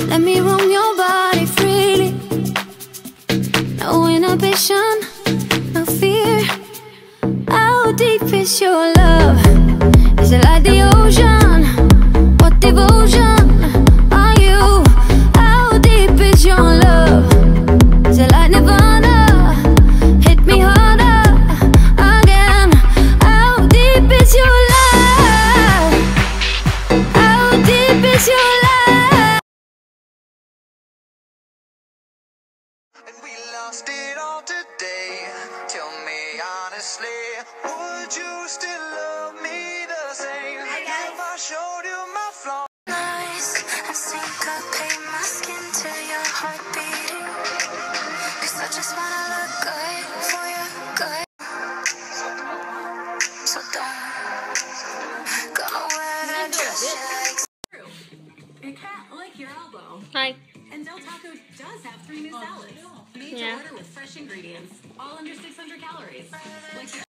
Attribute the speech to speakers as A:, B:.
A: Let me roam your body freely. No inhibition, no fear. How deep is your love? Is it like the ocean? What devotion are you? How deep is your love? Is it like Nirvana? Hit me harder again. How deep is your love? How deep is your love?
B: And we lost it all today. Tell me honestly, would you still love me the same if I showed you my flaws?
A: Nice, I syncopate my skin to your heart beating. 'Cause I just wanna look good for you, good. So don't gonna wear that dress you like.
C: A cat like your elbow.
D: Hi.
C: And Del Taco does have 3 new salads. Made to order with fresh ingredients. All under 600 calories. Like